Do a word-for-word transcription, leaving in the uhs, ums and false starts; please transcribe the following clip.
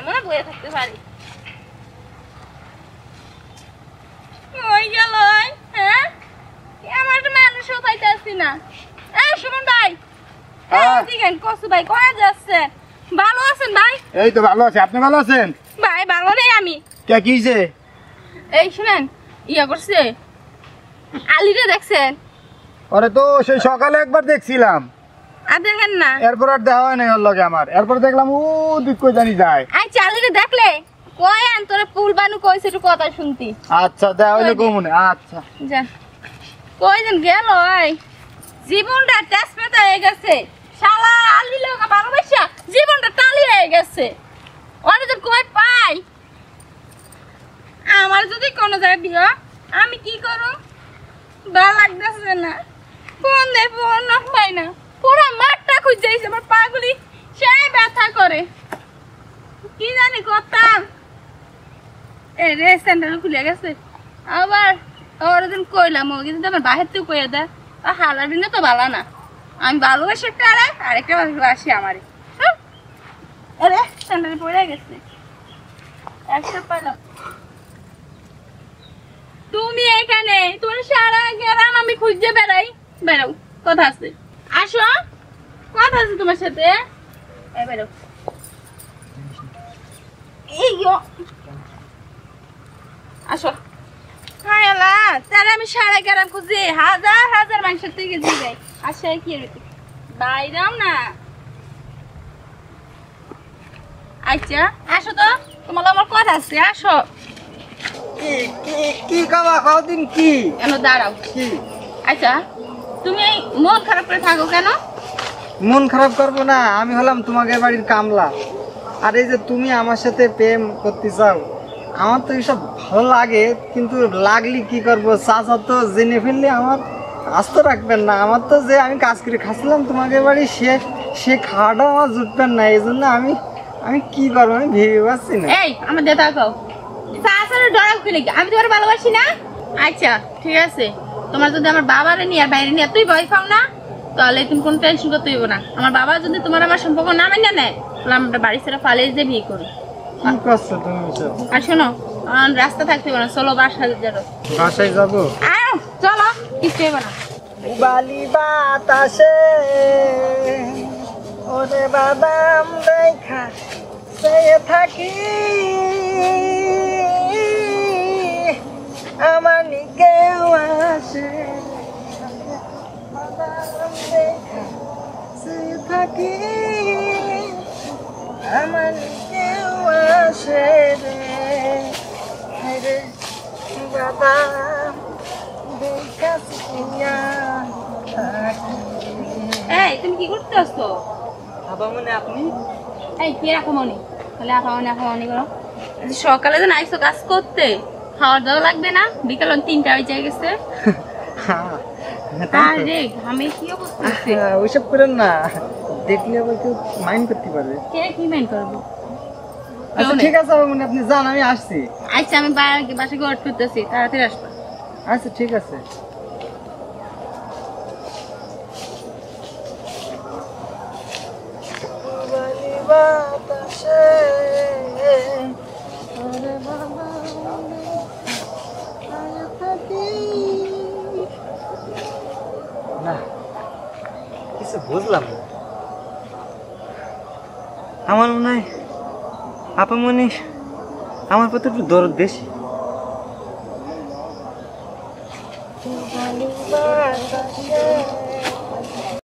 মনে বয়ে থাকতে পারি। ওই গেল হ্যাঁ আমার তো মানুষও পাইতে আসছি না। এই সুমন ভাই দেখেন কসু ভাই কোথায় যাচ্ছে? ভালো আছেন ভাই? এই তো ভালো আছি, আপনি ভালো আছেন? ভাই ভালো নেই আমি। কে কিছে? এই শুনেন ইয়া করছে আলিরে দেখছেন? আরে তো সেই সকালে একবার দেখছিলাম, আর দেখেন না এরপর আর দেখা হয় নাই ওর লগে আমার। এরপর দেখলাম ও দিক কই জানি যায়। আই চালিরে দেখলে কই আন তোরে ফুল বানু কইছে একটু কথা শুনতি। আচ্ছা দেখা হইলে কমুনে। আচ্ছা যা কই দিন গেল ওই জীবনটা তেজপাত হয়ে গেছে। শালা আলি লোকা ভালোবাসা জীবনটা টালি হয়ে গেছে। ওরে তো কই পাই আমার যদি কোনো জায়গায় বিয়া আমি কি করব? ভালো লাগতেছে না, ফোন দে ফোন না পাই না, পুরো মাঠটা খুঁজে যাইছে আমার পাগুলি সেই ব্যথা করে কি জানি করতাম। এ রে স্যান্ডেল খুলে গেছে আবার ওরদিন কইলাম ও কিন্তু আমার বাহির থেকে কইয়া দেয় হালার দিনে তো ভালো না। আমি ভালোবাসি একটা আরে আরেকটা ভালোবাসি আমারে। আরে স্যান্ডেল পড়ে গেছে একটা পাইলাম। তুমি এখানে তোর সারা গ্রাম আমি খুঁজে বেড়াই। বেড়াও কথা আছে আসো কথা আছে তোমার সাথে। এই বেড়াও এই আসো। হায় আল্লাহ তাহলে আমি সারা গ্রাম খুঁজি হাজার হাজার মানুষের থেকে যাই আসে কি বাইরাম না। আচ্ছা আসো তো তোমার আমার কথা আছে আসো। কি কি কি খাওয়া খাও দিন কি কেন দাঁড়াও কি? আচ্ছা তুমি এই মন খারাপ করে থাকো কেন? মন খারাপ করবো না, আমি হলাম তোমাদের বাড়ির কামলা। আর এই যে তুমি আমার সাথে প্রেম করতে চাও, আমার তো এইসব ভালো লাগে, কিন্তু লাগলি কি করবো? চাচা তো জেনে ফেললে আমার আস্ত রাখবেন না। আমার তো যে আমি কাজ করে খাচ্ছিলাম তোমাদের বাড়ি, সে সে খাওয়াটাও আমার জুটবেন না। এই জন্য আমি আমি কি করবো আমি ভেবে পাচ্ছি না। এই আমার দেতা কাও চাচারে ডরাও কি লাগি? আমি তোমার ভালোবাসি না। আচ্ছা ঠিক আছে তোমার যদি আমার বাবারে নিয়ে আর বাইরে নিয়ে তুই ভয় পাও না তাহলে তুমি কোনো টেনশন করতে হইব না। আমার বাবা যদি তোমার আমার সম্পর্ক না মেনে নেয় তাহলে আমরা বাড়ি ছেড়ে পালিয়ে যে বিয়ে করি। কি করছো তুমি এসব? আর শোনো রাস্তা থাকতে হবে না, চলো বাসায় যাবো। বাসায় যাবো? আয় চলো কিছু হইব না। বালি বাতাসে ওরে বাদাম দেখা সে থাকি আমার নিকেও আসে বাদাম দেখা সে থাকি আমার নিকেও আসে রে রে বাদাম দেখা সিয়া থাকি। এই তুমি কি করতে আসছো? আবার মনে আপনি এই কি রাখো মনি তাহলে আপা মনে আপা মনি করো। সকালে তো আইসো কাজ করতে খাওয়ার দাওয়া লাগবে না? বিকাল তিনটা বেজে গেছে। আরে আমি কি অবস্থা? ওইসব করেন না, দেখলে আবার কেউ মাইন্ড করতে পারবে। কে কি মাইন্ড করবো? আচ্ছা ঠিক আছে আবার মনে আপনি যান, আমি আসছি। আচ্ছা আমি বাসায় ওয়েট করতেছি, তাড়াতাড়ি আসবো। আচ্ছা ঠিক আছে। না কিছু বুঝলাম না, আমার মনে হয় আপা মনে আমার প্রতি একটু দরদ বেশি। ভালোবাসা